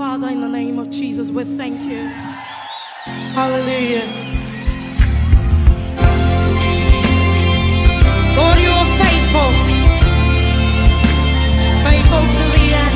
Father, in the name of Jesus, we thank you. Hallelujah. Lord, you are faithful. Faithful to the end.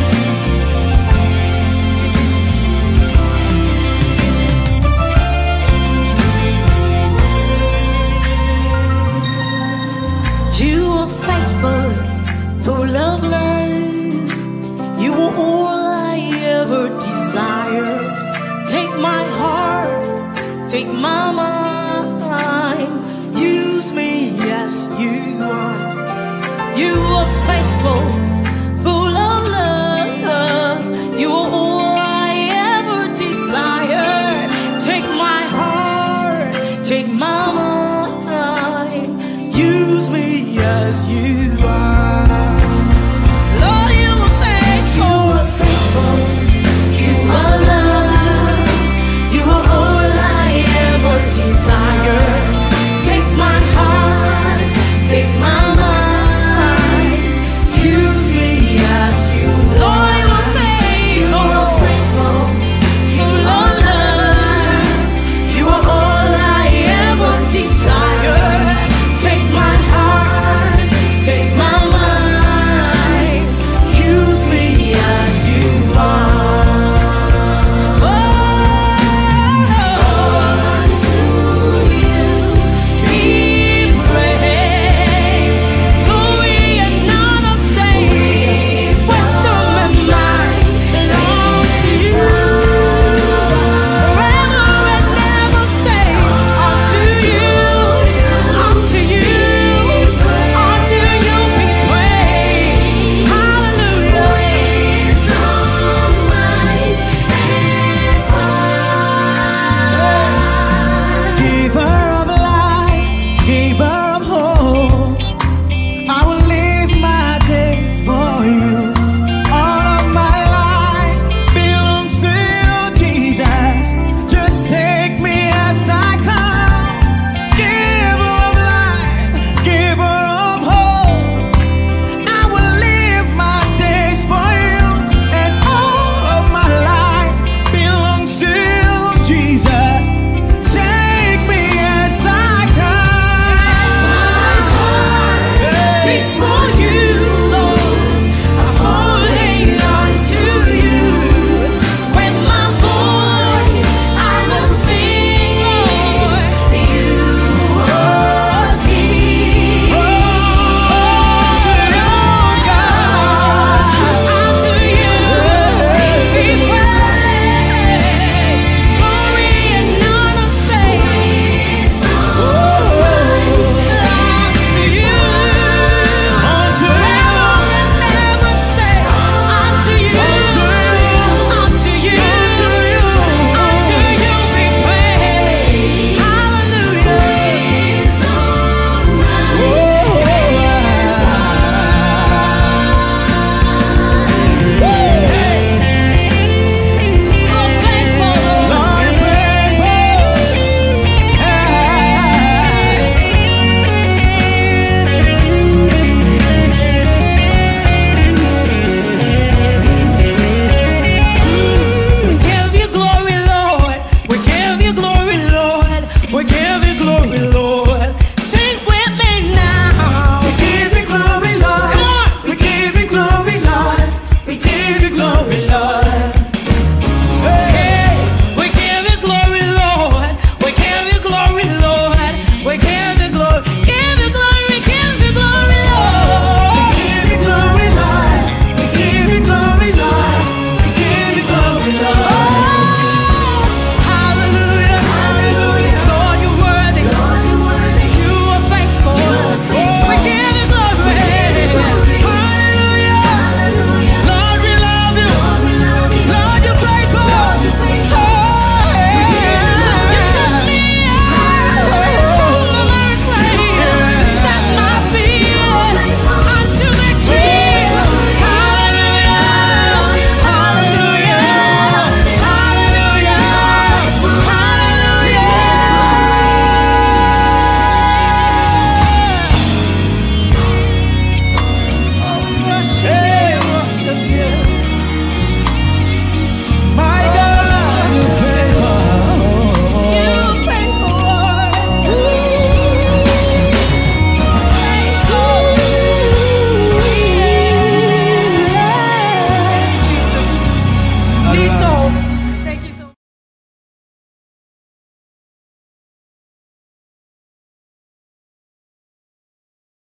You are faithful, full of love. You are all I ever desire. Take my heart, take my mind. Use me as you want. You are faithful, full of love. You are all I ever desire. Take my heart, take my mind. Use me as you are. Lord, you are faithful. You are faithful. You are love. You are all I ever desire. Take my heart, take my mind. Use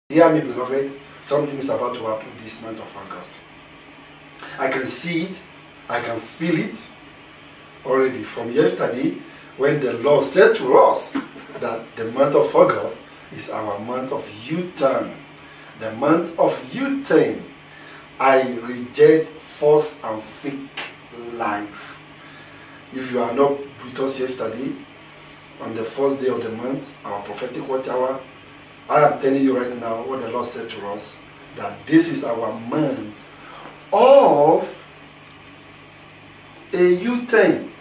Hear me, beloved, something is about to happen this month of August. I can see it, I can feel it already from yesterday when the Lord said to us that the month of August is our month of U-turn. The month of U-turn. I reject false and fake life. If you are not with us yesterday, on the first day of the month, our prophetic watch hour, I am telling you right now what the Lord said to us, that this is our month of a U-turn.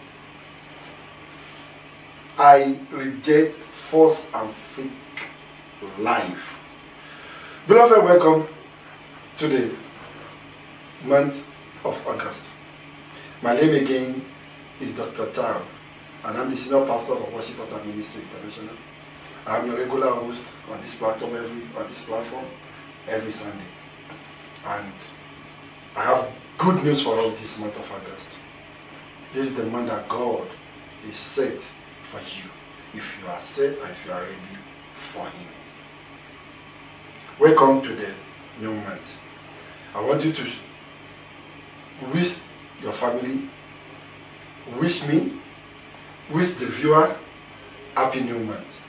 I reject false and fake life. Beloved, welcome to the month of August. My name again is Dr. Tao, and I'm the senior pastor of Worship Altar Ministry International. I'm your regular host on this platform every Sunday. And I have good news for us this month of August. This is the month that God is set for you, if you are set and if you are ready for Him. Welcome to the new month. I want you to wish your family, wish me, wish the viewer, happy new month.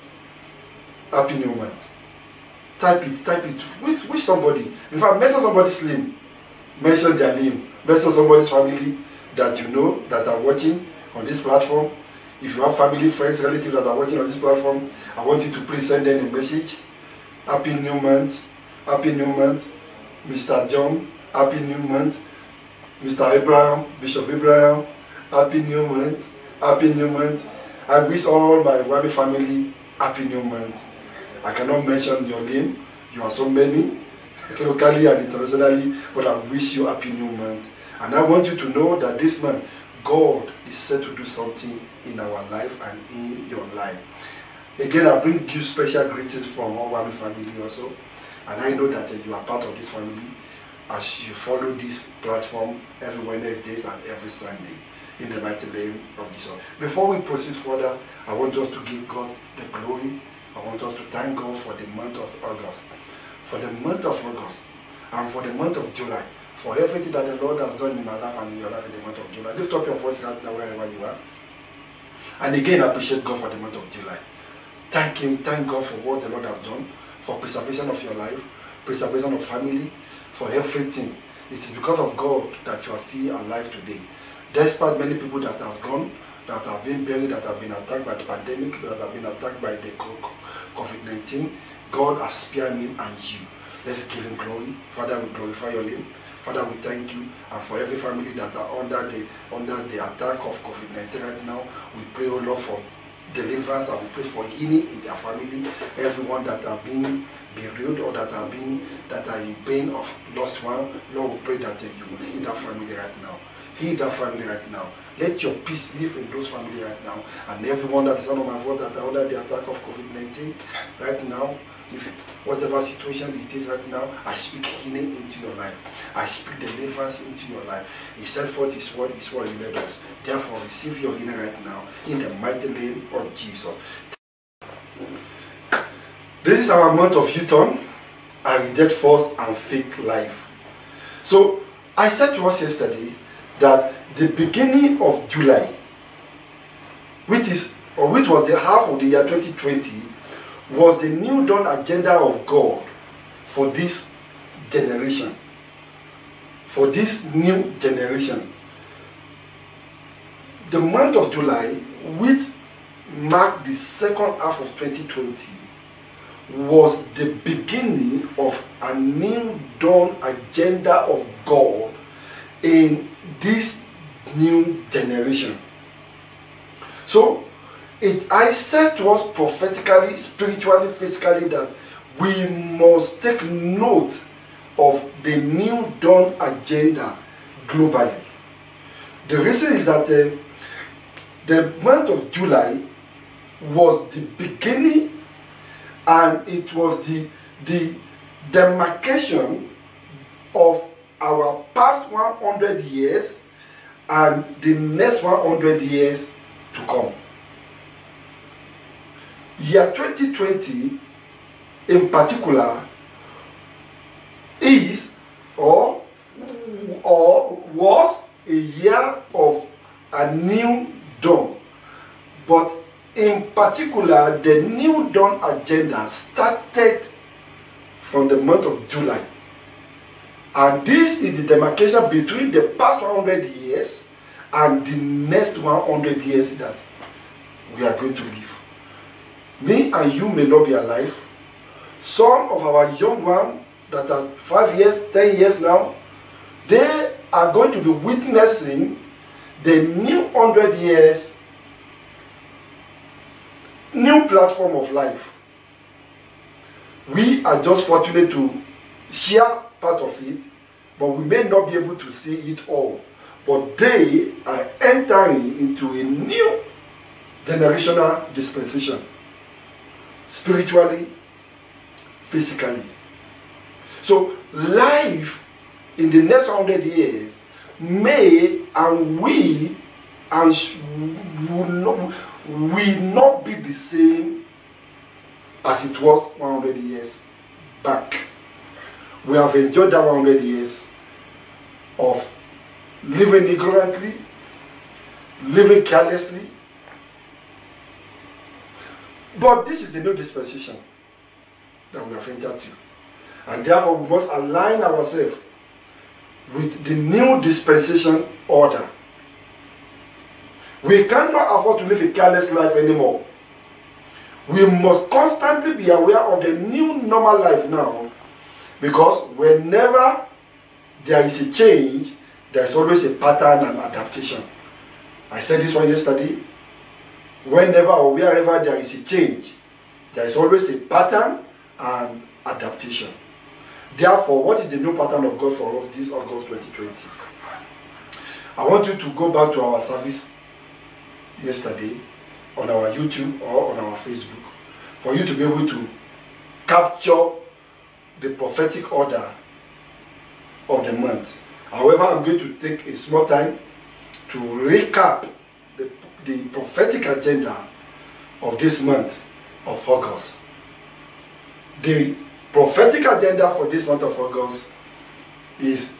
Happy new month. Type it. Wish somebody. In fact, mention somebody's name. Mention their name. Mention somebody's family that you know that are watching on this platform. If you have family, friends, relatives that are watching on this platform, I want you to please send them a message. Happy new month. Happy new month. Mr. John, happy new month. Mr. Abraham, Bishop Abraham, happy new month. Happy new month. I wish all my Wami family happy new month. I cannot mention your name. You are so many, locally and internationally, but I wish you happy new month. And I want you to know that this month, God is set to do something in our life and in your life. Again, I bring you special greetings from our Wami family also. And I know that you are part of this family as you follow this platform every Wednesdays and every Sunday. In the mighty name of Jesus. Before we proceed further, I want us to give God the glory. I want us to thank God for the month of August. For the month of August and for the month of July. For everything that the Lord has done in my life and in your life in the month of July. Lift up your voice right now wherever you are. And again, I appreciate God for the month of July. Thank Him, thank God for what the Lord has done. For preservation of your life, preservation of family, for everything. It is because of God that you are still alive today. Despite many people that have gone, that have been buried, that have been attacked by the pandemic, that have been attacked by the COVID-19, God has spared me and you. Let's give Him glory. Father, we glorify your name. Father, we thank you. And for every family that are under the attack of COVID-19 right now, we pray, oh Lord, for deliverance, and we pray for healing in their family. Everyone that are being bereaved or that are in pain of lost one, Lord, we pray that you will heal that family right now. Heal that family right now. Let your peace live in those families right now. And everyone that is under my voice that are under the attack of COVID-19 right now, if whatever situation it is right now, I speak healing into your life. I speak deliverance into your life. He said forth His word is what He led us. Therefore, receive your healing right now in the mighty name of Jesus. This is our month of U-turn. I reject false and fake life. So I said to us yesterday that the beginning of July, which was the half of the year 2020, was the new dawn agenda of God for this generation. For this new generation. The month of July, which marked the second half of 2020, was the beginning of a new dawn agenda of God in this new generation. So I said to us prophetically, spiritually, physically, that we must take note of the new dawn agenda globally. The reason is that the month of July was the beginning, and it was the demarcation of our past 100 years and the next 100 years to come. Year 2020 in particular is or was a year of a new dawn. But in particular, the new dawn agenda started from the month of July. And this is the demarcation between the past 100 years and the next 100 years that we are going to live. Me and you may not be alive. Some of our young ones that are 5 years, 10 years now, they are going to be witnessing the new 100 years, new platform of life. We are just fortunate to share part of it, but we may not be able to see it all. But they are entering into a new generational dispensation, spiritually, physically. So life in the next 100 years may and will not be the same as it was 100 years back. We have enjoyed that 100 years of living ignorantly, living carelessly. But this is the new dispensation that we have entered to. And therefore we must align ourselves with the new dispensation order. We cannot afford to live a careless life anymore. We must constantly be aware of the new normal life now, because whenever there is a change, there is always a pattern and adaptation. I said this one yesterday. Whenever or wherever there is a change, there is always a pattern and adaptation. Therefore, what is the new pattern of God for us this August 2020? I want you to go back to our service yesterday on our YouTube or on our Facebook for you to be able to capture the prophetic order of the month. However, I'm going to take a small time to recap the prophetic agenda of this month of August. The prophetic agenda for this month of August is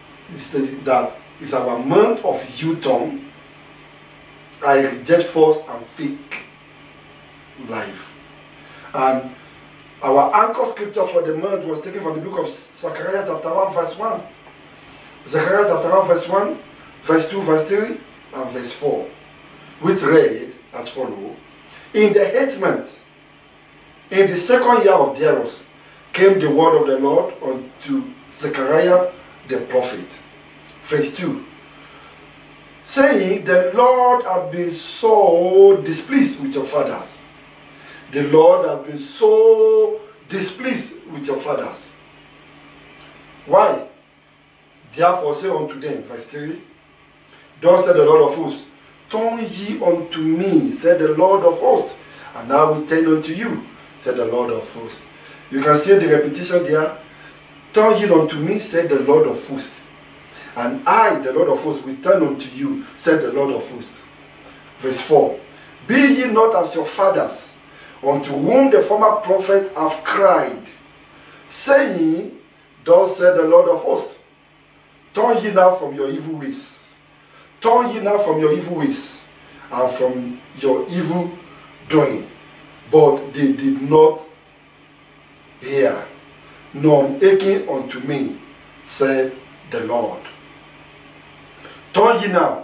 our month of U-turn. I reject false and fake life. And our anchor scripture for the month was taken from the book of Zechariah chapter 1 verse 1. Zechariah chapter 1 verse 1, verse 2, verse 3, and verse 4, which read as follows. In the 8th month, in the 2nd year of Darius, came the word of the Lord unto Zechariah the prophet. Verse 2, saying, the Lord hath been so displeased with your fathers. The Lord hath been so displeased with your fathers. Why? Therefore say unto them, verse 3, thus said the Lord of hosts, turn ye unto me, said the Lord of hosts, and I will turn unto you, said the Lord of hosts. You can see the repetition there. Turn ye unto me, said the Lord of hosts, and I, the Lord of hosts, will turn unto you, said the Lord of hosts. Verse 4, be ye not as your fathers, unto whom the former prophet have cried, saying, thus said the Lord of hosts, turn ye now from your evil ways. Turn ye now from your evil ways and from your evil doing. But they did not hear, nor hearken unto me, said the Lord. Turn ye now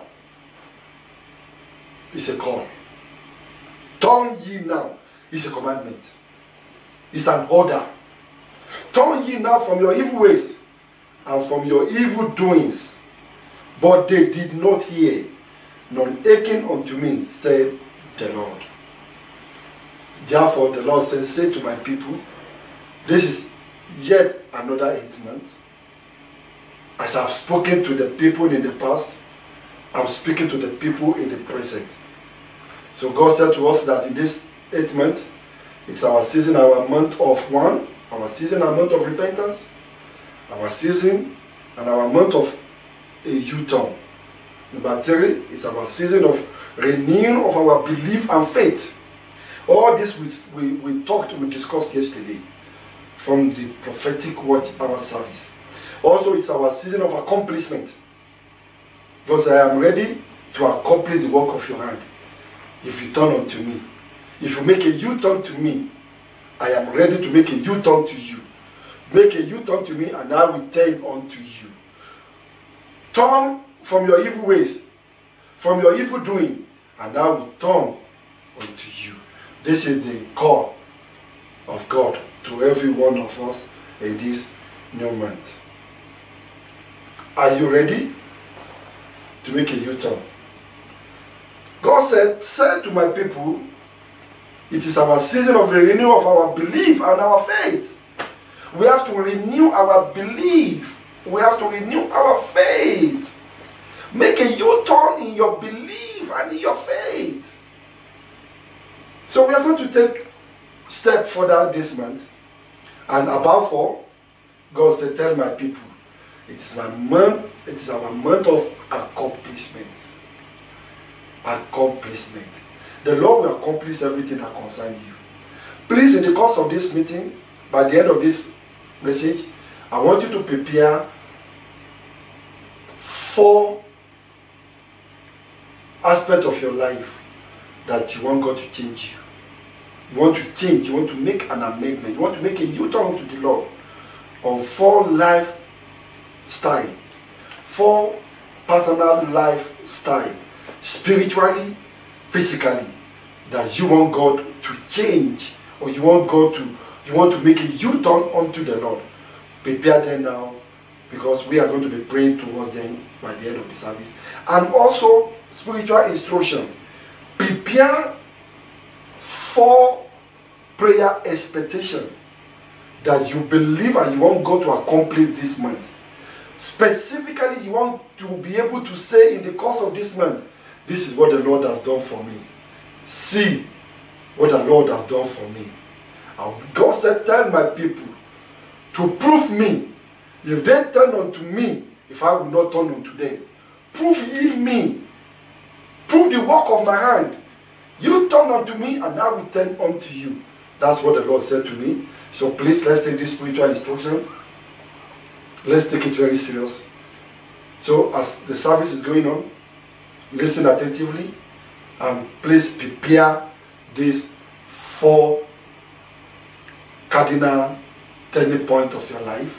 is a call. Turn ye now is a commandment. It's an order. Turn ye now from your evil ways and from your evil doings. But they did not hear, nor hearken unto me, said the Lord. Therefore the Lord says, say to my people, this is yet another 8 months. As I've spoken to the people in the past, I'm speaking to the people in the present. So God said to us that in this 8 months, it's our season, our month of one, our season, our month of repentance, our season and our month of a U-turn. Number 3, it's our season of renewing of our belief and faith. All this we discussed yesterday from the prophetic watch hour service. Also, it's our season of accomplishment. Because I am ready to accomplish the work of your hand. If you turn unto me, if you make a U-turn to me, I am ready to make a U-turn to you. Make a U-turn to me, and I will turn unto you. Turn from your evil ways, from your evil doing, and I will turn unto you. This is the call of God to every one of us in this new month. Are you ready to make a U-turn? God said, say to my people, it is our season of the renewal of our belief and our faith. We have to renew our belief. We have to renew our faith. Make a U-turn in your belief and in your faith. So we are going to take a step further this month. And above all, God said, tell my people, it is my month, it is our month of accomplishment. Accomplishment. The Lord will accomplish everything that concerns you. Please, in the course of this meeting, by the end of this message, I want you to prepare 4 aspects of your life that you want God to change you. You want to change, you want to make an amendment, you want to make a U-turn to the Lord on 4 lifestyle, 4 personal lifestyle, spiritually, physically, that you want God to change, or you want to make a U-turn unto the Lord. Prepare them now, because we are going to be praying towards them by the end of the service. And also spiritual instruction. Prepare 4 prayer expectation that you believe and you want God to accomplish this month. Specifically, you want to be able to say in the course of this month, this is what the Lord has done for me. See what the Lord has done for me. And God said, tell my people to prove me. If they turn unto me, if I will not turn unto them, prove ye me. Prove the work of my hand. You turn unto me, and I will turn unto you. That's what the Lord said to me. So please, let's take this spiritual instruction. Let's take it very serious. So as the service is going on, listen attentively, and please prepare these 4 cardinal turning points of your life.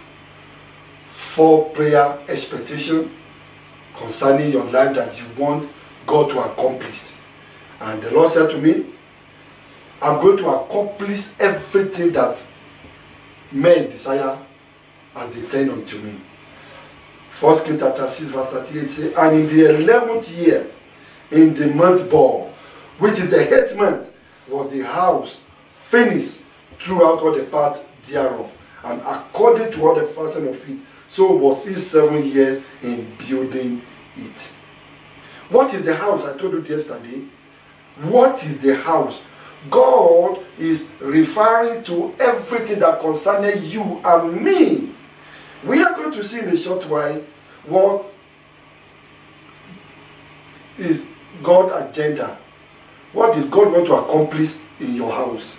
4 prayer expectations concerning your life that you want God to accomplish. And the Lord said to me, I'm going to accomplish everything that men desire as they turn unto me. 1 Kings chapter 6 verse 38 says, and in the 11th year, in the month Bor, which is the 8th month, was the house finished throughout all the parts thereof, and according to all the fashion of it, so was he 7 years in building it. What is the house? I told you yesterday. What is the house? God is referring to everything that concerns you and me. We are going to see in a short while what is God's agenda. What did God want to accomplish in your house?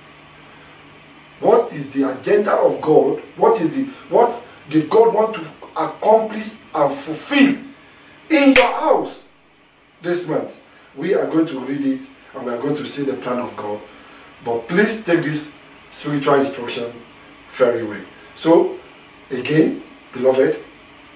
What is the agenda of God? What did God want to accomplish and fulfill in your house this month? We are going to read it, and we are going to see the plan of God. But please take this spiritual instruction very well. So, again, beloved,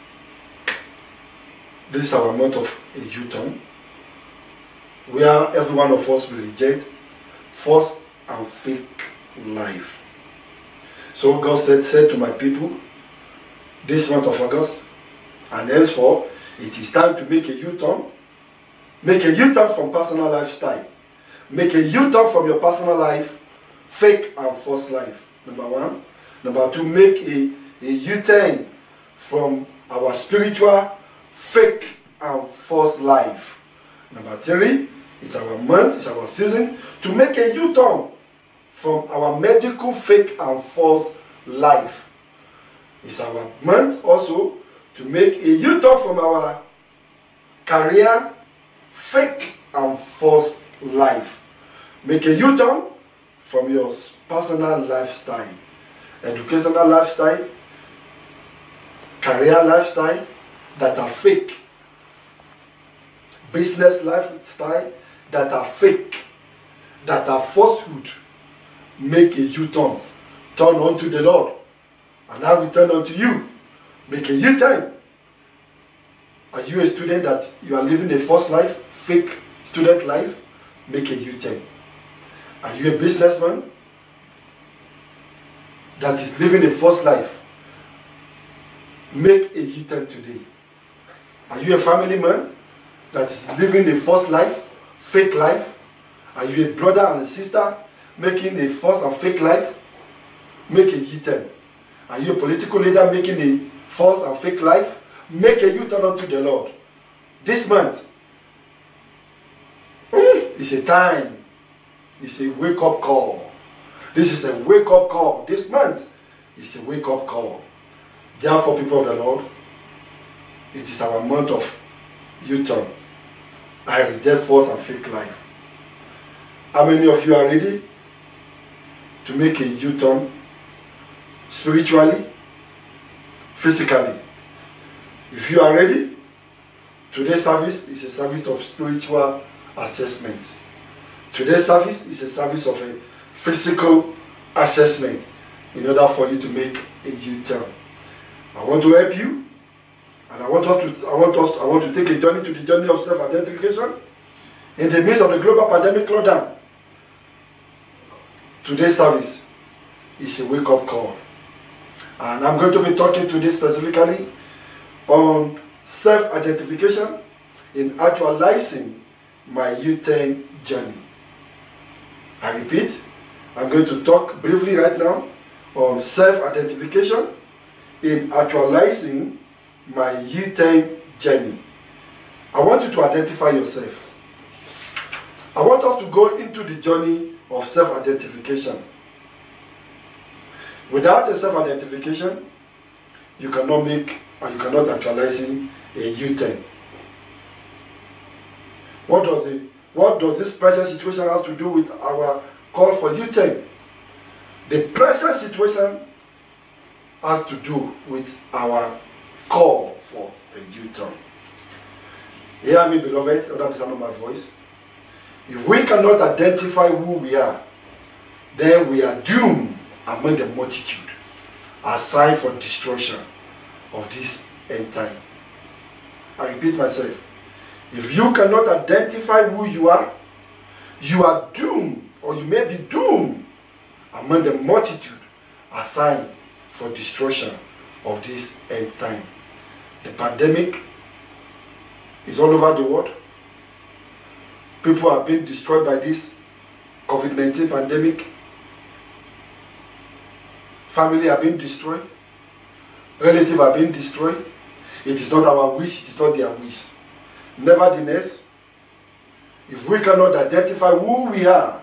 this is our month of a U-turn, where every one of us will reject false and fake life. So God said to my people, this month of August, and henceforth, it is time to make a U-turn. Make a U-turn from personal lifestyle. Make a U-turn from your personal life, fake and false life. Number 1. Number 2, make a U-turn from our spiritual, fake and false life. Number 3, it's our month, it's our season to make a U-turn from our medical, fake and false life. It's our month also to make a U-turn from our career, fake and false life. Make a U-turn from your personal lifestyle, educational lifestyle, career lifestyle that are fake, business lifestyle that are fake, that are falsehood, make a U-turn. Turn unto the Lord, and I will turn unto you. Make a U-turn. Are you a student that you are living a false life, fake student life? Make a U-turn. Are you a businessman that is living a false life? Make a U-turn today. Are you a family man that is living a false life, fake life? Are you a brother and a sister making a false and fake life? Make a U-turn. Are you a political leader making a false and fake life? Make a U-turn unto the Lord. This month is a time. It's a wake-up call. This is a wake-up call. This month is a wake-up call. Therefore, people of the Lord, it is our month of U-turn. I reject false and fake life. How many of you are ready to make a U-turn spiritually, physically? If you are ready, today's service is a service of spiritual assessment. Today's service is a service of a physical assessment in order for you to make a U-turn. I want to help you, and I want to take a journey to the journey of self-identification in the midst of the global pandemic lockdown. Today's service is a wake-up call. And I'm going to be talking today specifically on self-identification in actualizing my U-turn journey. I repeat, I'm going to talk briefly right now on self-identification in actualizing my U-turn journey. I want you to identify yourself. I want us to go into the journey of self-identification. Without a self-identification, you cannot make and you cannot actualize a U-turn. What does this present situation have to do with our call for U-turn? The present situation has to do with our call for a U-turn. Hear me, beloved, under the sound of my voice. If we cannot identify who we are, then we are doomed among the multitude, assigned for destruction of this end time. I repeat myself. If you cannot identify who you are doomed, or you may be doomed among the multitude assigned for destruction of this end time. The pandemic is all over the world. People are being destroyed by this COVID-19 pandemic. Family are being destroyed. Relatives are being destroyed. It is not our wish, it is not their wish. Nevertheless, if we cannot identify who we are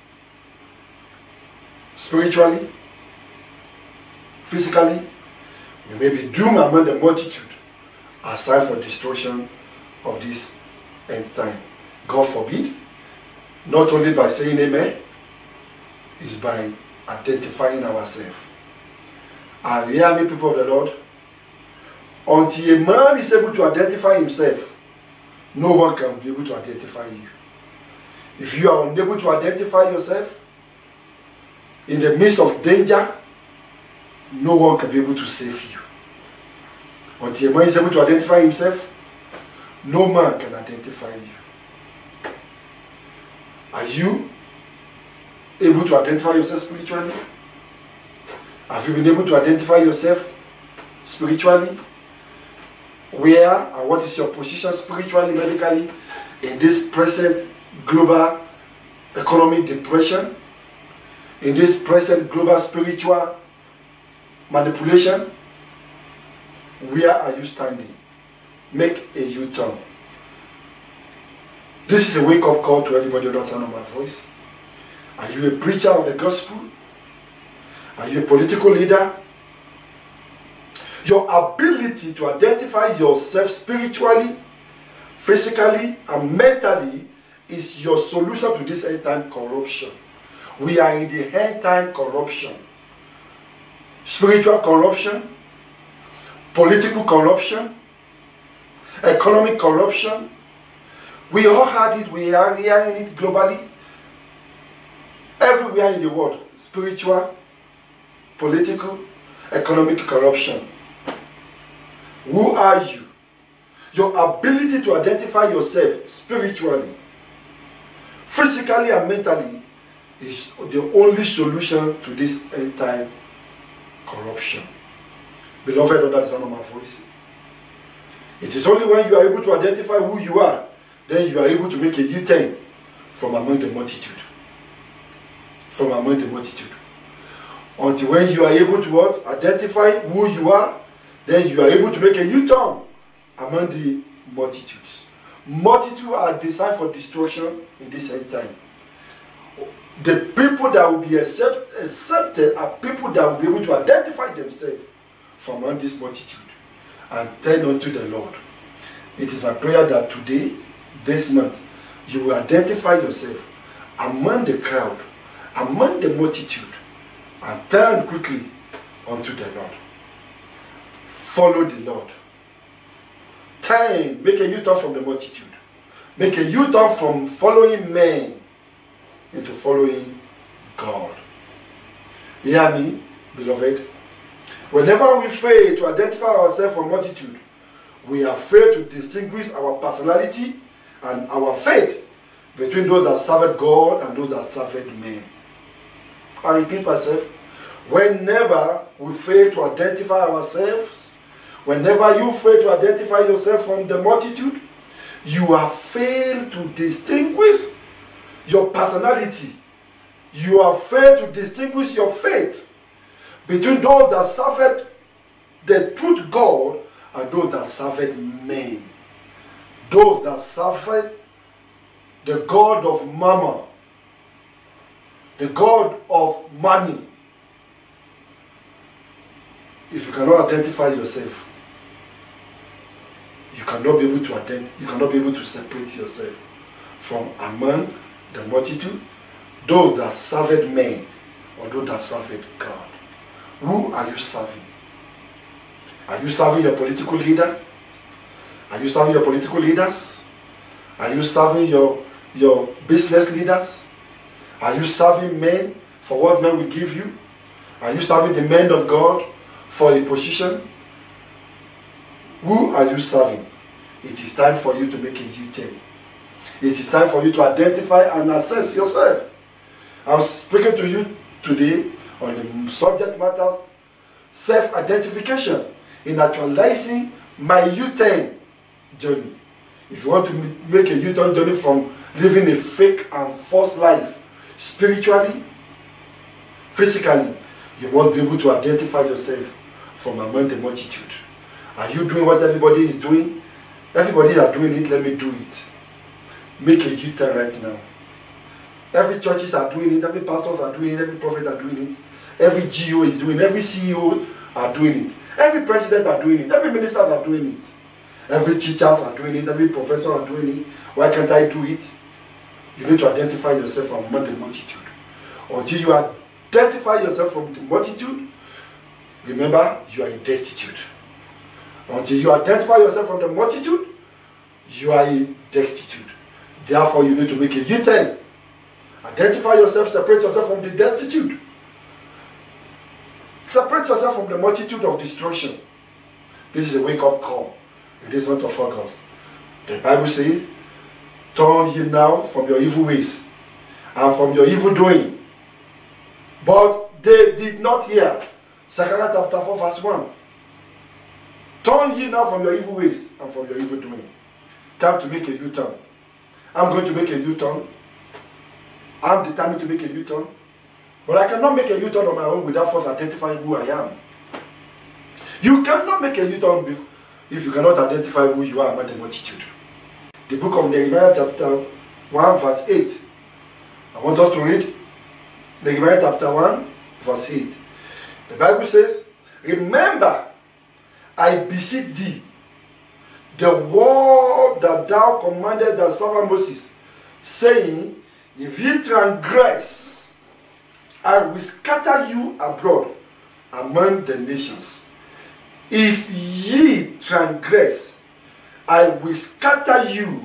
spiritually, physically, we may be doomed among the multitude assigned for destruction of this end time. God forbid. Not only by saying amen, it's by identifying ourselves. And hear me, people of the Lord, until a man is able to identify himself, no one can be able to identify you. If you are unable to identify yourself in the midst of danger, no one can be able to save you. Until a man is able to identify himself, no man can identify you. Are you able to identify yourself spiritually? Have you been able to identify yourself spiritually? Where and what is your position spiritually, medically, in this present global economic depression? In this present global spiritual manipulation? Where are you standing? Make a U-turn. This is a wake-up call to everybody on the sound of my voice. Are you a preacher of the gospel? Are you a political leader? Your ability to identify yourself spiritually, physically, and mentally is your solution to this end-time corruption. We are in the end-time corruption. Spiritual corruption, political corruption, economic corruption. We all had it, we are hearing it globally, everywhere in the world. Spiritual, political, economic corruption. Who are you? Your ability to identify yourself spiritually, physically and mentally is the only solution to this end time corruption. Beloved, under the sound of my voice, it is only when you are able to identify who you are, then you are able to make a U-turn from among the multitude. From among the multitude. Until when you are able to what? Identify who you are, then you are able to make a U-turn among the multitudes. Multitudes are designed for destruction in this end time. The people that will be accepted are people that will be able to identify themselves from among this multitude and turn unto the Lord. It is my prayer that today, this month, you will identify yourself among the crowd, among the multitude, and turn quickly unto the Lord. Follow the Lord. Turn, make a U-turn from the multitude. Make a U-turn from following men into following God. You hear me, beloved? Whenever we fail to identify ourselves from multitude, we are failed to distinguish our personality and our faith between those that served God and those that served men. I repeat myself. Whenever we fail to identify ourselves, whenever you fail to identify yourself from the multitude, you have failed to distinguish your personality. You have failed to distinguish your faith between those that served the truth God and those that served men. Those that served the God of Mammon, the God of money. If you cannot identify yourself, you cannot be able to you cannot be able to separate yourself from among the multitude, those that served men or those that served God. Who are you serving? Are you serving your political leader? Are you serving your political leaders? Are you serving your business leaders? Are you serving men for what men will give you? Are you serving the men of God for a position? Who are you serving? It is time for you to make a U-turn. It is time for you to identify and assess yourself. I'm speaking to you today on the subject matters self-identification in actualizing my U-turn journey. If you want to make a U-turn journey from living a fake and false life, spiritually, physically, you must be able to identify yourself from among the multitude. Are you doing what everybody is doing? Everybody are doing it, let me do it. Make a U-turn right now. Every churches are doing it, every pastors are doing it, every prophet are doing it, every GO is doing it, every CEO are doing it, every president are doing it, every minister are doing it, every teachers are doing it, every professor are doing it. Why can't I do it? You need to identify yourself from among the multitude. Until you identify yourself from the multitude, remember, you are destitute. Until you identify yourself from the multitude, you are destitute. Therefore, you need to make a U-turn. Identify yourself, separate yourself from the destitute. Separate yourself from the multitude of destruction. This is a wake-up call in this month of August. The Bible says, turn ye now from your evil ways and from your evil doing. But they did not hear. Zechariah chapter 4 verse 1. Turn ye now from your evil ways and from your evil doing. Time to make a U-turn. I'm going to make a U-turn. I'm determined to make a U-turn. But I cannot make a U-turn on my own without first identifying who I am. You cannot make a U-turn if you cannot identify who you are among the multitude. The book of Nehemiah chapter 1 verse 8. I want us to read Nehemiah chapter 1 verse 8. The Bible says, remember, I beseech thee, the word that thou commanded thy servant Moses, saying, if ye transgress, I will scatter you abroad among the nations. If ye transgress, I will scatter you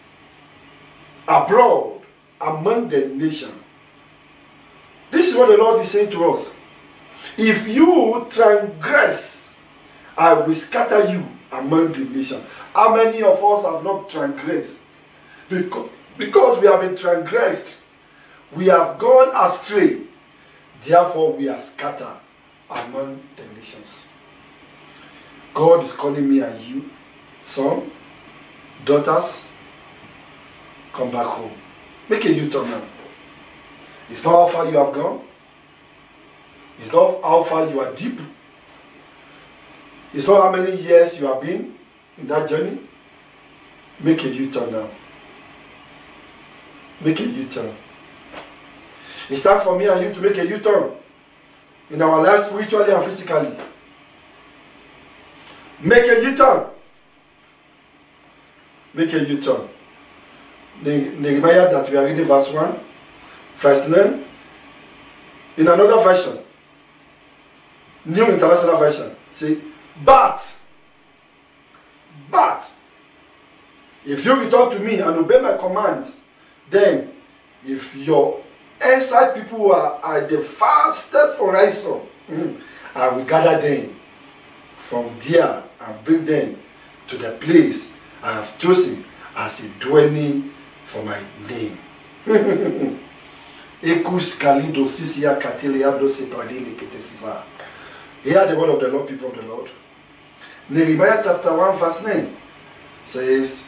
abroad among the nations. This is what the Lord is saying to us. If you transgress, I will scatter you among the nations. How many of us have not transgressed? Because we have been transgressed, we have gone astray. Therefore, we are scattered among the nations. God is calling me and you, son, daughters, come back home. Make a U-turn now. It's not how far you have gone. It's not how far you are deep. It's not how many years you have been in that journey. Make a U-turn now. Make a U-turn. It's time for me and you to make a U-turn in our lives, spiritually and physically. Make a U-turn. Make a U-turn. Nehemiah that we are reading verse 1, verse 9, in another version, New International Version, say, but, if you return to me and obey my commands, then if your inside people are at the fastest horizon, I will gather them from there and bring them to the place I have chosen as a dwelling for my name. Hear the word of the Lord, people of the Lord. Nehemiah chapter 1 verse 9 says,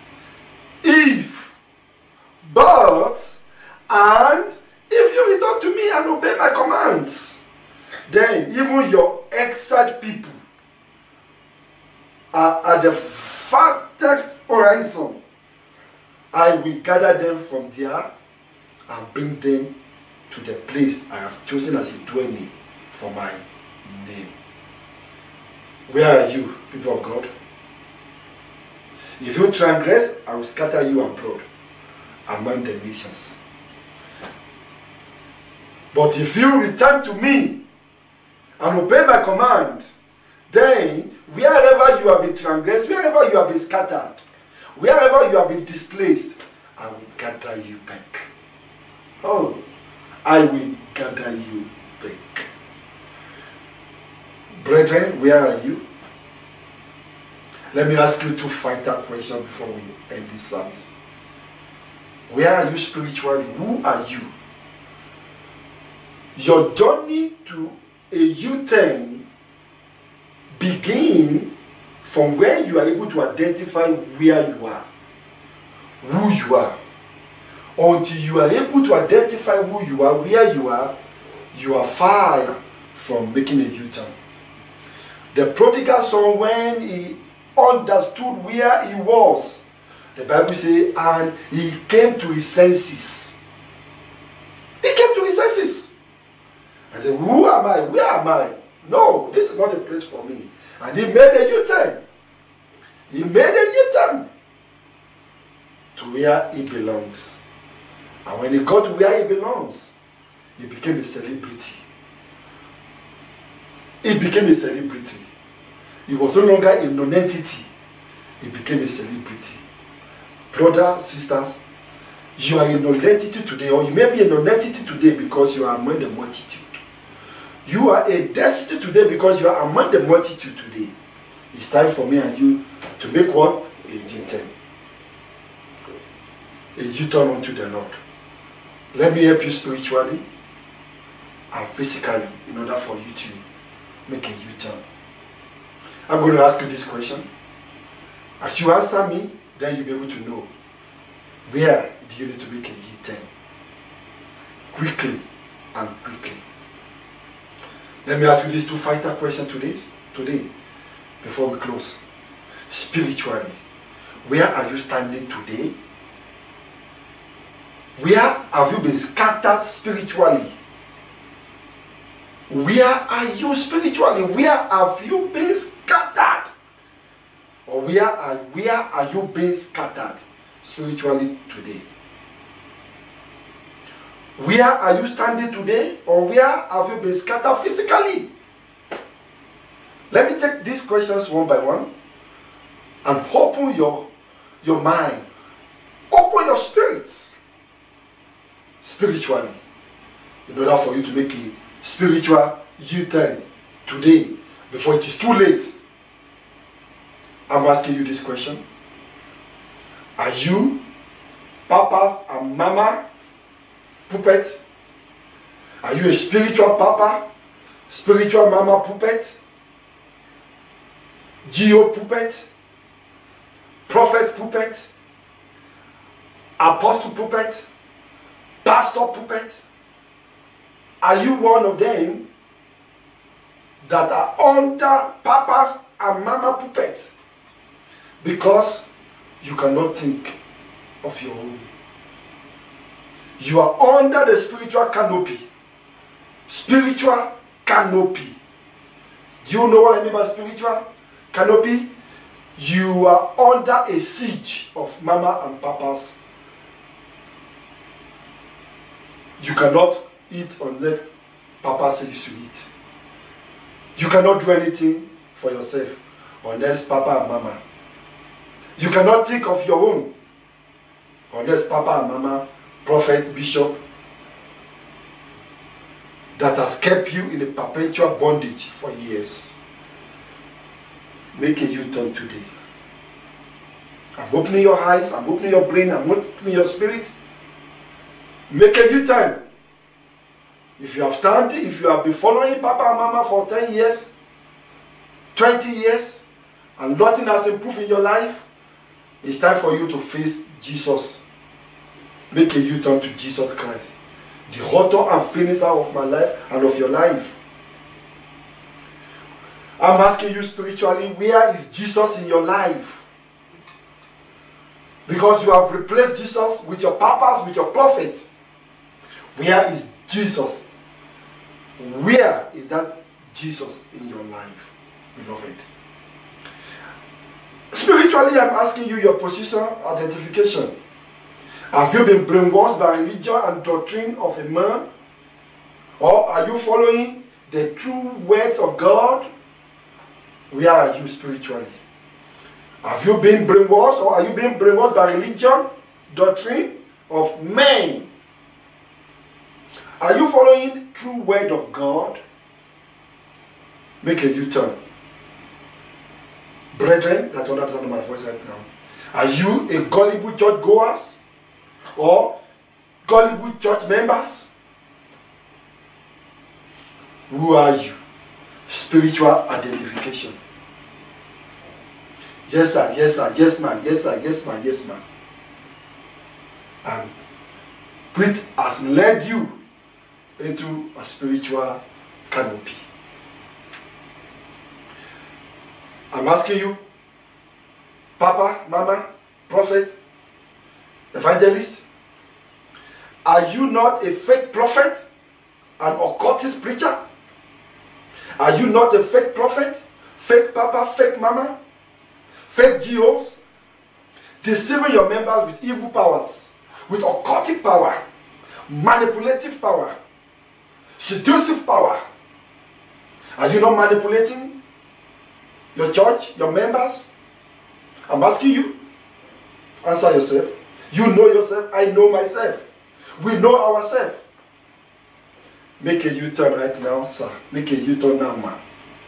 if you return to me and obey my commands, then even your exiled people are at the farthest horizon. I will gather them from there and bring them to the place I have chosen as a dwelling for my name. Where are you, people of God? If you transgress, I will scatter you abroad among the nations. But if you return to me and obey my command, then wherever you have been transgressed, wherever you have been scattered, wherever you have been displaced, I will gather you back. Oh, I will gather you back. Brethren, where are you? Let me ask you two vital questions before we end this service. Where are you spiritually? Who are you? Your journey to a U-turn begins from where you are able to identify where you are, who you are. Until you are able to identify who you are, where you are far from making a U-turn. The prodigal son, when he understood where he was, the Bible says, and he came to his senses. He came to his senses. I said, who am I? Where am I? No, this is not a place for me. And he made a U-turn. He made a U-turn to where he belongs. And when he got to where he belongs, he became a celebrity. He became a celebrity. He was no longer a non-entity. He became a celebrity. Brothers, sisters, you are a non-entity today, or you may be a non-entity today because you are among the multitude. You are a destiny today because you are among the multitude today. It's time for me and you to make what? A U-turn. A U-turn unto the Lord. Let me help you spiritually and physically in order for you to make a U-turn. I'm going to ask you this question. As you answer me, then you'll be able to know where do you need to make a U-turn. Quickly and quickly. Let me ask you these two vital questions today, before we close. Spiritually, where are you standing today? Where have you been scattered spiritually? Where are you spiritually? Where have you been scattered? Or where are you being scattered spiritually today? Where are you standing today? Or where have you been scattered physically? Let me take these questions one by one and open your mind. Open your spirits spiritually in order for you to make a spiritual U-turn today before it is too late. I'm asking you this question. Are you papa's and mama puppet? Are you a spiritual papa, spiritual mama puppet, Geo puppet, prophet puppet, apostle puppet, pastor puppet? Are you one of them that are under papas and mama puppets because you cannot think of your own? You are under the spiritual canopy. Spiritual canopy. Do you know what I mean by spiritual canopy? You are under a siege of mama and papas. You cannot eat unless papa says you eat. You cannot do anything for yourself unless papa and mama. You cannot think of your own unless papa and mama, prophet, bishop, that has kept you in a perpetual bondage for years. Make a U-turn today. I'm opening your eyes, I'm opening your brain, I'm opening your spirit. Make a U-turn. If you have been following papa and mama for 10 years, 20 years, and nothing has improved in your life, it's time for you to face Jesus. Make a U-turn to Jesus Christ, the author and finisher of my life and of your life. I'm asking you spiritually, where is Jesus in your life? Because you have replaced Jesus with your papas, with your prophets. Where is Jesus? Where is that Jesus in your life, beloved? Spiritually, I'm asking you your position identification. Have you been brainwashed by religion and doctrine of a man? Or are you following the true words of God? Where are you spiritually? Have you been brainwashed, or are you being brainwashed by religion, doctrine of men? Are you following true word of God? Make a U-turn. Brethren, that don't understand my voice right now. Are you a gullible church goers or gullible church members? Who are you? Spiritual identification. Yes sir, yes sir, yes ma'am, yes sir, yes ma'am, yes ma'am. And which has led you into a spiritual canopy. I'm asking you, papa, mama, prophet, evangelist, are you not a fake prophet, an occultist preacher? Are you not a fake prophet, fake papa, fake mama, fake GOs, deceiving your members with evil powers, with occultic power, manipulative power, seductive power? Are you not manipulating your church, your members? I'm asking you. Answer yourself. You know yourself, I know myself. We know ourselves. Make a U-turn right now, sir. Make a U-turn now, man.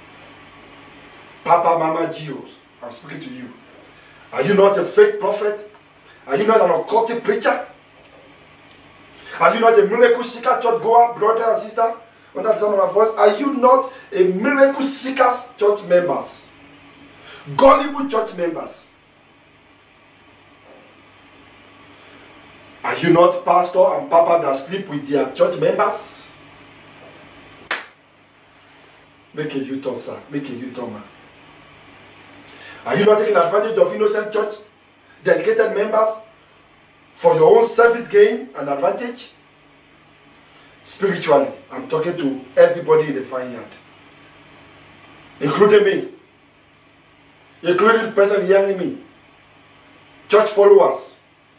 Papa, mama, Geos, I'm speaking to you. Are you not a fake prophet? Are you not an occultic preacher? Are you not a miracle seeker, church goer, brother and sister? Under the sound of my voice, are you not a miracle seekers, church members? Gullible church members? Are you not pastor and papa that sleep with their church members? Make a U-turn, sir. Make a U-turn, man. Are you not taking advantage of innocent church, dedicated members for your own service gain and advantage? Spiritually, I'm talking to everybody in the vineyard, including me, including the person hearing me, church followers,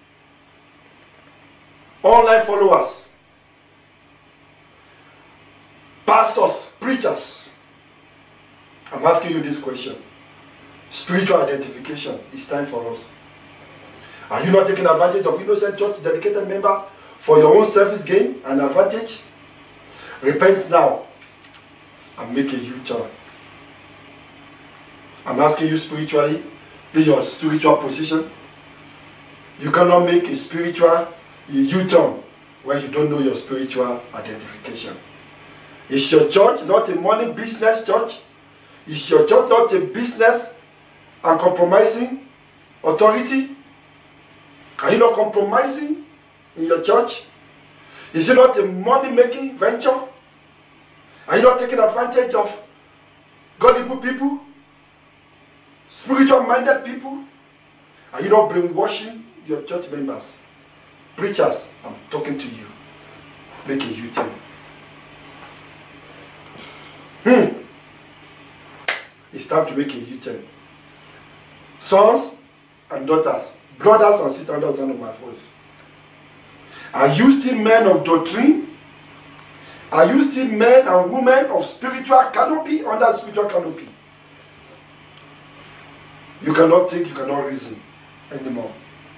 online followers, pastors, preachers, I'm asking you this question. Spiritual identification. It's time for us. Are you not taking advantage of innocent church dedicated members for your own selfish gain and advantage? Repent now and make a U-turn. I'm asking you spiritually, this is your spiritual position. You cannot make a spiritual U-turn when you don't know your spiritual identification. Is your church not a money business church? Is your church not a business and compromising authority? Are you not compromising in your church? Is it not a money-making venture? Are you not taking advantage of gullible people? Spiritual-minded people? Are you not brainwashing your church members? Preachers, I'm talking to you. Make a U-turn. It's time to make a U-turn. Sons and daughters, brothers and sisters under the sound of my voice. Are you still men of doctrine? Are you still men and women of spiritual canopy, under the spiritual canopy? You cannot think, you cannot reason anymore.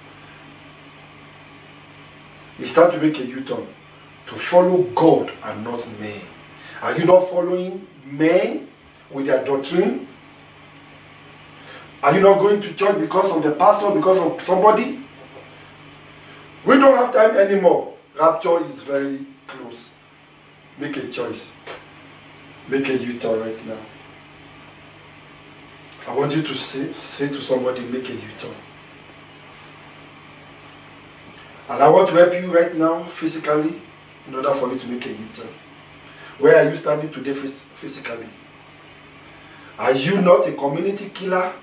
It's time to make a U-turn, to follow God and not men. Are you not following men with their doctrine? Are you not going to church because of the pastor, because of somebody? We don't have time anymore. Rapture is very close. Make a choice. Make a U-turn right now. I want you to say to somebody, make a U-turn. And I want to help you right now, physically, in order for you to make a U-turn. Where are you standing today physically? Are you not a community killer?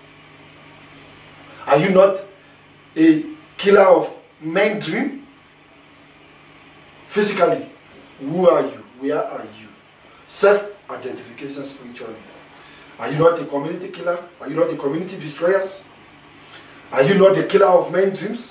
Are you not a killer of men's dream? Physically, who are you? Where are you? Self-identification spiritually. Are you not a community killer? Are you not a community destroyer? Are you not the killer of men's dreams?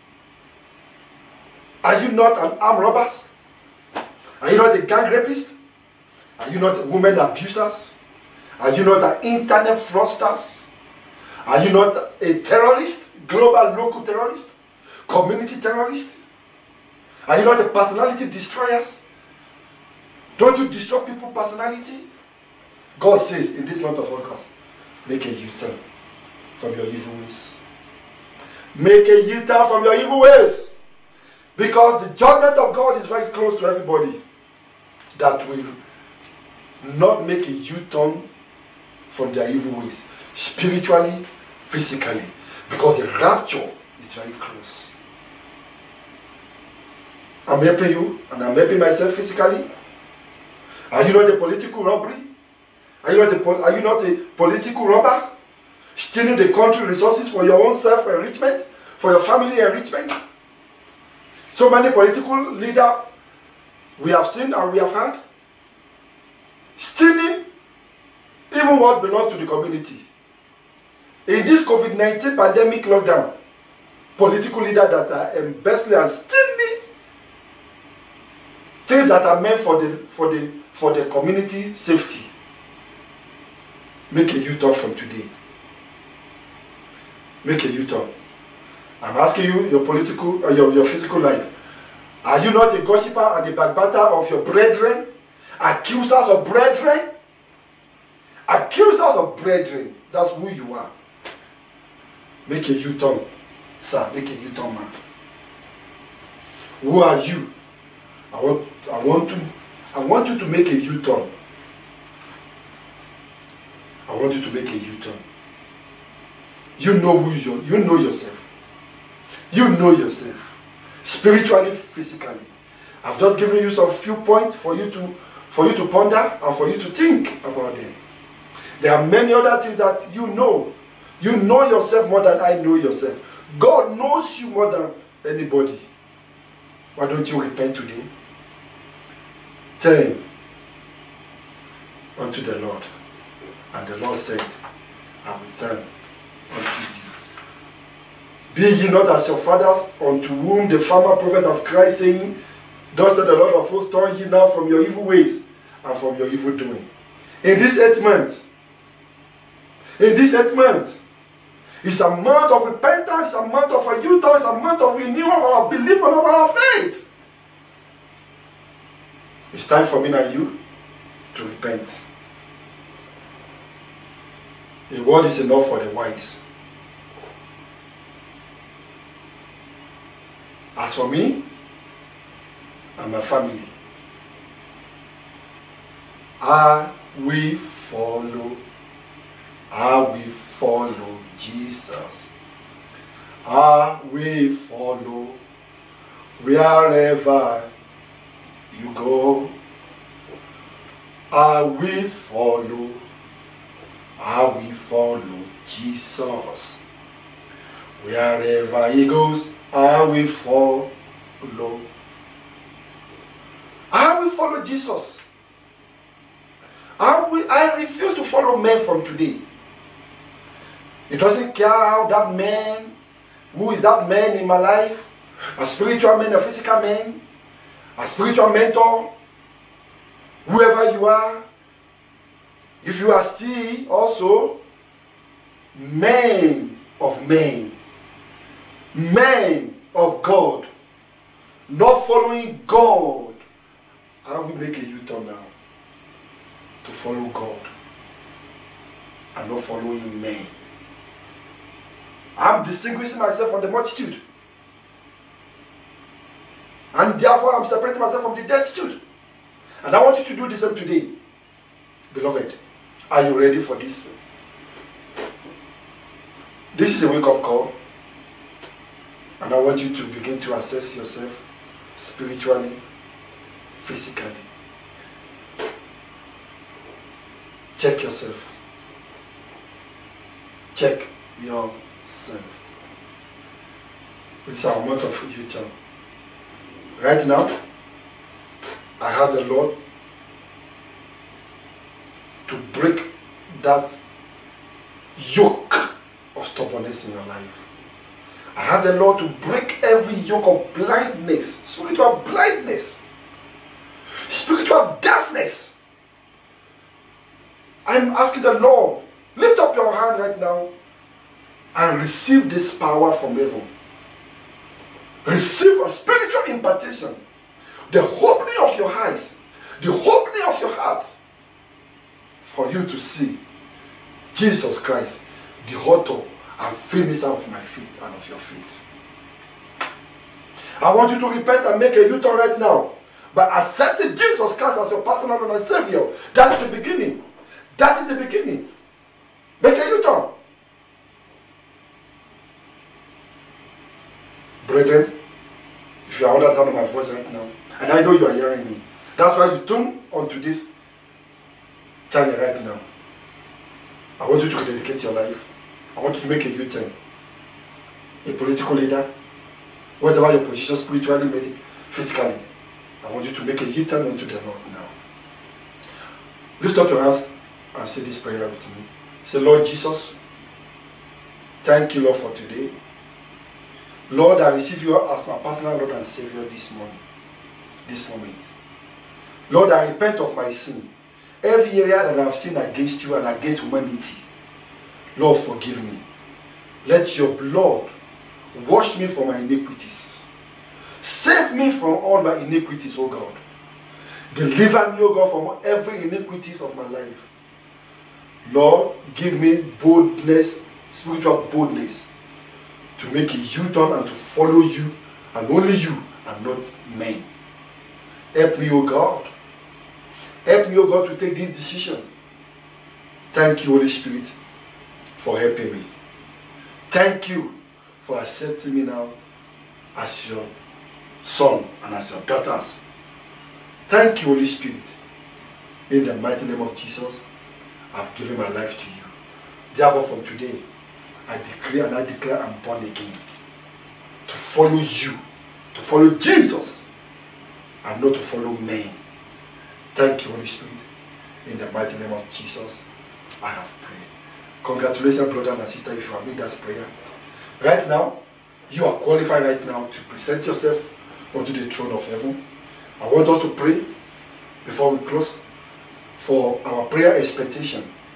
Are you not an armed robber? Are you not a gang rapist? Are you not women abusers? Are you not an internet fraudsters? Are you not a terrorist? Global local terrorist? Community terrorist? Are you not a personality destroyer? Don't you destroy people's personality? God says in this month of August, make a U-turn from your evil ways. Make a U-turn from your evil ways. Because the judgment of God is very close to everybody that will not make a U-turn from their evil ways. Spiritually, physically. Because the rapture is very close. I'm helping you and I'm helping myself physically. Are you not a political robbery? Are you not a political robber? Stealing the country resources for your own self-enrichment? For your family enrichment? So many political leaders we have seen and we have had stealing even what belongs to the community. In this COVID-19 pandemic lockdown, political leaders that are embezzling and stealing things that are meant for the community safety. Make a U-turn from today. Make a U-turn. I'm asking you, your political, your physical life. Are you not a gossiper and a backbiter of your brethren? Accusers of brethren? Accusers of brethren. That's who you are. Make a U-turn. Sir, make a U-turn, man. Who are you? I want you to make a U-turn. I want you to make a U-turn. You know who you know yourself. You know yourself. Spiritually, physically. I've just given you some few points for you to ponder and for you to think about them. There are many other things that you know. You know yourself more than I know yourself. God knows you more than anybody. Why don't you repent today? Turn unto the Lord. And the Lord said, I will turn unto you. Be ye not as your fathers, unto whom the former prophet of Christ saying, thus said the Lord of hosts, turn ye now from your evil ways and from your evil doing. In this 8 months, in this 8th month. It's a month of repentance, it's a month of a U-turn, it's a month of renewal of our belief and of our faith. It's time for me and you to repent. A word is enough for the wise. As for me and my family, I will follow Jesus. I will follow wherever you go. I will follow Jesus. Wherever he goes, I will follow. I will follow Jesus. I refuse to follow men from today. It doesn't care how that man, who is that man in my life, a spiritual man, a physical man, a spiritual mentor, whoever you are, if you are still also man of men, man of God, not following God, I will make a U-turn now to follow God and not following men. I'm distinguishing myself from the multitude, and therefore I'm separating myself from the destitute. And I want you to do the same today. Beloved, are you ready for this? This is a wake-up call, and I want you to begin to assess yourself spiritually, physically. Check yourself. Check yourself. It's our month of U-turn. Right now, I have the Lord to break that yoke of stubbornness in your life. I have the Lord to break every yoke of blindness, spiritual blindness, spiritual deafness. I'm asking the Lord, lift up your hand right now and receive this power from heaven. Receive a spiritual impartation, the opening of your eyes, the opening of your heart, for you to see Jesus Christ, the author and finisher of my faith and of your faith. I want you to repent and make a U-turn right now by accepting Jesus Christ as your personal Lord and Savior. That's the beginning. That is the beginning. Make a U-turn. Brethren, if you are under the sound of my voice right now, and I know you are hearing me, that's why you tune onto this channel right now. I want you to dedicate your life. I want you to make a U-turn. A political leader, whatever your position, spiritually, physically, I want you to make a U-turn unto the Lord now. Lift up your hands and say this prayer with me. Say, Lord Jesus, thank you, Lord, for today. Lord, I receive you as my personal Lord and Savior this morning, this moment. Lord, I repent of my sin. Every area that I have sinned against you and against humanity, Lord, forgive me. Let your blood wash me from my iniquities. Save me from all my iniquities, O God. Deliver me, O God, from every iniquities of my life. Lord, give me boldness, spiritual boldness, to make a U-turn and to follow you, and only you, and not men. Help me, O God. Help me, O God, to take this decision. Thank you, Holy Spirit, for helping me. Thank you for accepting me now as your son and as your daughters. Thank you, Holy Spirit. In the mighty name of Jesus, I've given my life to you. Therefore, from today, I declare and I declare I'm born again. To follow you, to follow Jesus, and not to follow men. Thank you, Holy Spirit. In the mighty name of Jesus, I have prayed. Congratulations, brother and sister, if you have made that prayer. Right now, you are qualified right now to present yourself onto the throne of heaven. I want us to pray before we close for our prayer expectation.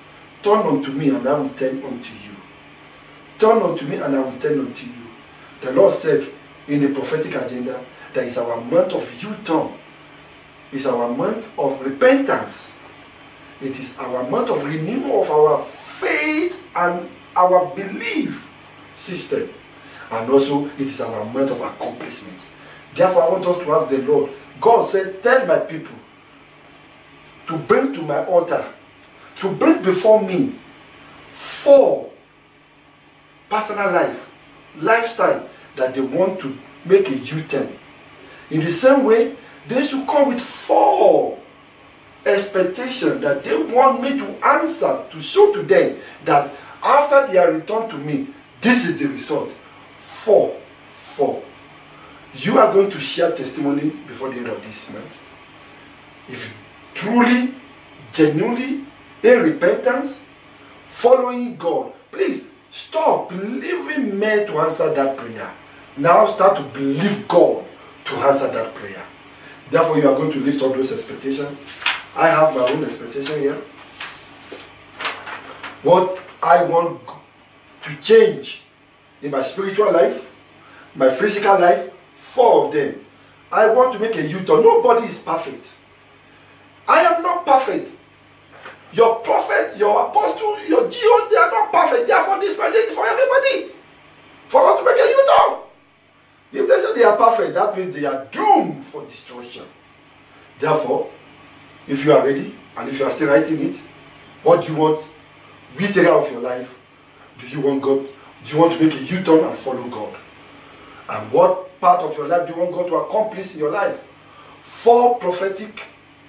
turn unto me and I will turn unto you. Turn unto me and I will turn unto you. The Lord said in the prophetic agenda that is our month of U-turn. It's our month of repentance. It is our month of renewal of our faith and our belief system. And also it is our month of accomplishment. Therefore I want us to ask the Lord. God said, tell my people to bring to my altar, to bring before me 4 personal lifestyle that they want to make a U-turn. In the same way, they should come with 4 expectations that they want me to answer, to show to them that after they are returned to me, this is the result. 4. You are going to share testimony before the end of this month. If you truly, genuinely, in repentance, following God, please stop believing men to answer that prayer. Now start to believe God to answer that prayer. Therefore, you are going to lift up those expectations. I have my own expectation here. What I want to change in my spiritual life, my physical life, 4 of them. I want to make a U-turn. Nobody is perfect. I am not perfect. Your prophet, your apostle, your GO, they are not perfect. Therefore, this message is for everybody. For us to make a U-turn. If they say they are perfect, that means they are doomed for destruction. Therefore, if you are ready, and if you are still writing it, what do you want? Which area of your life do you want God? Do you want to make a U-turn and follow God? And what part of your life do you want God to accomplish in your life? 4 prophetic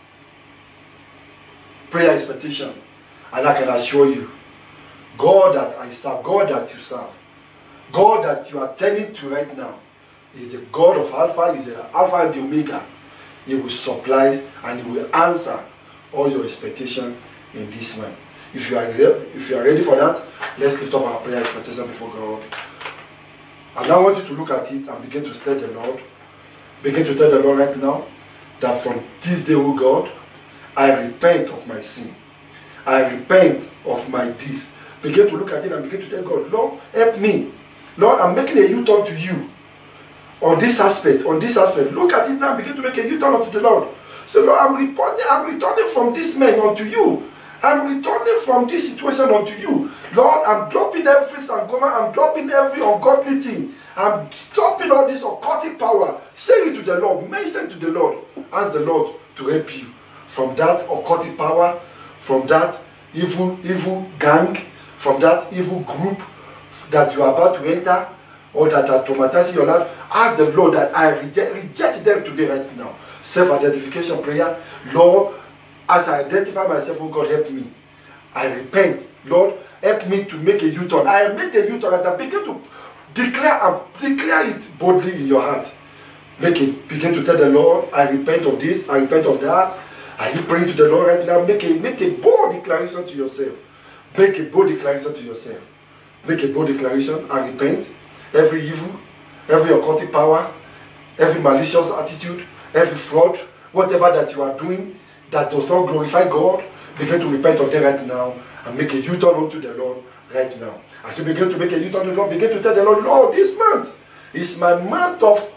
prayer expectation. And I can assure you, God that I serve, God that you serve, God that you are turning to right now, is the God of Alpha, is the Alpha and the Omega. He will supply and He will answer all your expectations in this month. If you are ready for that, let's lift up our prayer expectation before God. And I want you to look at it and begin to tell the Lord. Begin to tell the Lord right now that from this day, O God, I repent of my sin. I repent of my this. Begin to look at it and begin to tell God, Lord, help me. Lord, I'm making a U-turn to you. On this aspect. Look at it now, begin to make a U-turn unto the Lord. Say, Lord, I'm returning from this man unto you. I'm returning from this situation unto you. Lord, I'm dropping every sangoma, I'm dropping every ungodly thing. I'm dropping all this occultic power. Say it to the Lord, mention to the Lord. Ask the Lord to help you from that occultic power, from that evil gang, from that evil group that you are about to enter, or that are traumatizing your life. Ask the Lord that I reject them today right now. Self-identification prayer. Lord, as I identify myself, oh God, help me. I repent. Lord, help me to make a U-turn. I made a U-turn and I begin to declare it boldly in your heart. Begin to tell the Lord, I repent of this, I repent of that. Are you praying to the Lord right now? Make a bold declaration to yourself. Make a bold declaration to yourself. Make a bold declaration. I repent. Every evil, every occultic power, every malicious attitude, every fraud, whatever that you are doing that does not glorify God, begin to repent of them right now and make a U-turn unto the Lord right now. As you begin to make a U-turn to the Lord, begin to tell the Lord, Lord, this month is my month of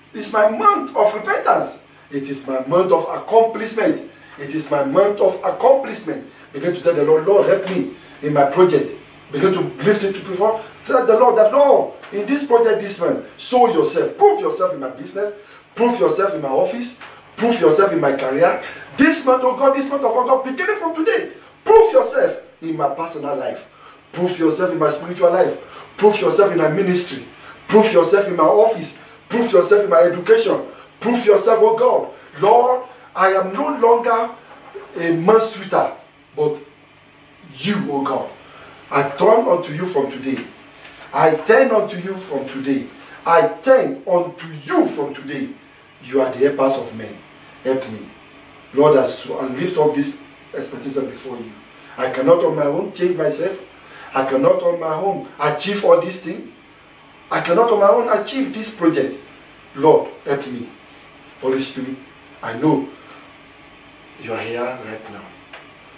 repentance. It is my month of accomplishment. It is my month of accomplishment. Begin to tell the Lord, Lord, help me in my project. Begin to lift it to before. Tell the Lord that, Lord, in this project this month, show yourself. Prove yourself in my business. Prove yourself in my office. Prove yourself in my career. This month, oh God, this month of August, beginning from today, prove yourself in my personal life. Prove yourself in my spiritual life. Prove yourself in my ministry. Prove yourself in my office. Prove yourself in my education. Prove yourself, oh God. Lord, I am no longer a man sweeter, but you, oh God. I turn unto you from today. I turn unto you from today. I turn unto you from today. You are the helpers of men. Help me. Lord, as I lift up this expectation before you. I cannot on my own change myself. I cannot on my own achieve all these things. I cannot on my own achieve this project. Lord, help me. Holy Spirit, I know you are here right now.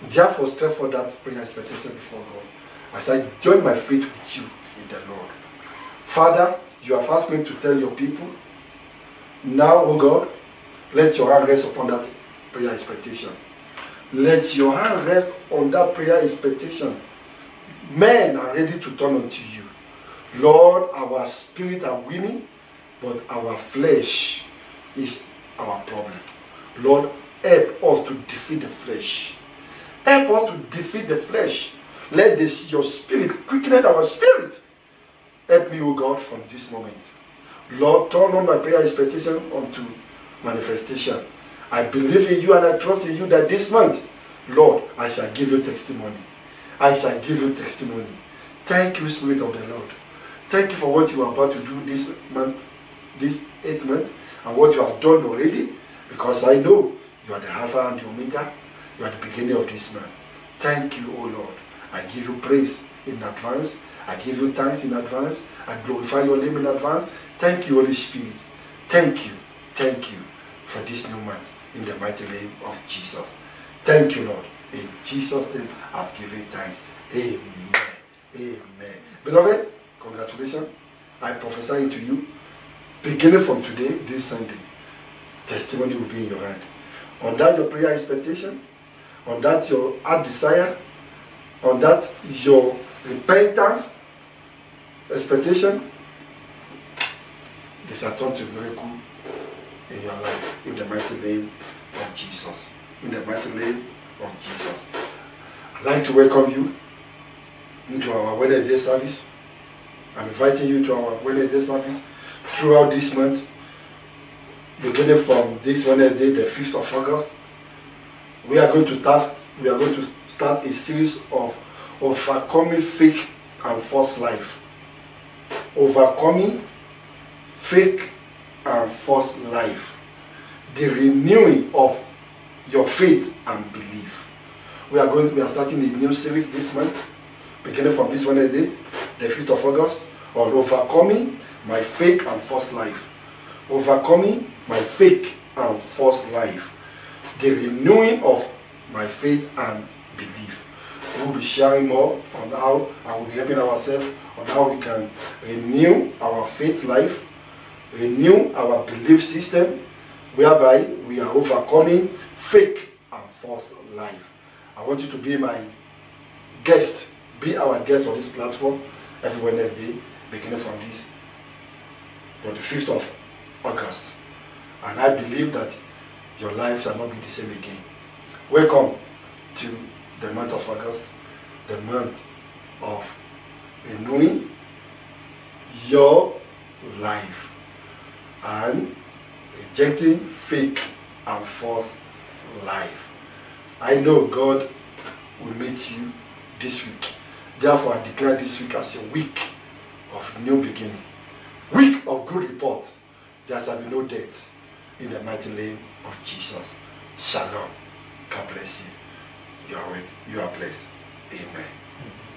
Therefore, step for that prayer expectation before God. As I join my faith with you in the Lord. Father, you have asked me to tell your people, now, oh God, let your hand rest upon that prayer expectation. Let your hand rest on that prayer expectation. Men are ready to turn unto you. Lord, our spirit are willing, but our flesh is our problem. Lord, help us to defeat the flesh. Help us to defeat the flesh. Let your spirit quicken our spirit. Help me, O God, from this moment. Lord, turn on my prayer expectation unto manifestation. I believe in you and I trust in you that this month, Lord, I shall give you testimony. I shall give you testimony. Thank you, Spirit of the Lord. Thank you for what you are about to do this month, this 8th month, and what you have done already, because I know you are the Alpha and the Omega. You are the beginning of this month. Thank you, O Lord. I give you praise in advance. I give you thanks in advance. I glorify your name in advance. Thank you, Holy Spirit. Thank you for this new month in the mighty name of Jesus. Thank you, Lord. In Jesus' name, I've given thanks. Amen. Amen. Beloved, congratulations. I prophesy into you, beginning from today, this Sunday, testimony will be in your hand. On that your prayer expectation, on that your heart desire, on that your repentance expectation, they shall turn to miracle in your life in the mighty name of Jesus. In the mighty name of Jesus. I'd like to welcome you into our Wednesday service. I'm inviting you to our Wednesday service throughout this month, beginning from this Wednesday, the 5th of August. We are going to start a series of overcoming fake and false life. Overcoming fake and false life. The renewing of your faith and belief. We are starting a new series this month, beginning from this Wednesday, the 5th of August, on overcoming my fake and false life. Overcoming my fake and false life. The renewing of my faith and belief. We will be sharing more on how, and we'll be helping ourselves on how we can renew our faith life, renew our belief system, whereby we are overcoming fake and false life. I want you to be my guest, be our guest on this platform every Wednesday, beginning from the 5th of August. And I believe that your life shall not be the same again. Welcome to the month of August, the month of renewing your life and rejecting fake and false life. I know God will meet you this week. Therefore, I declare this week as a week of new beginning. Week of good report. There shall be no death. In the mighty name of Jesus. Shalom. God bless you. You are blessed. Amen.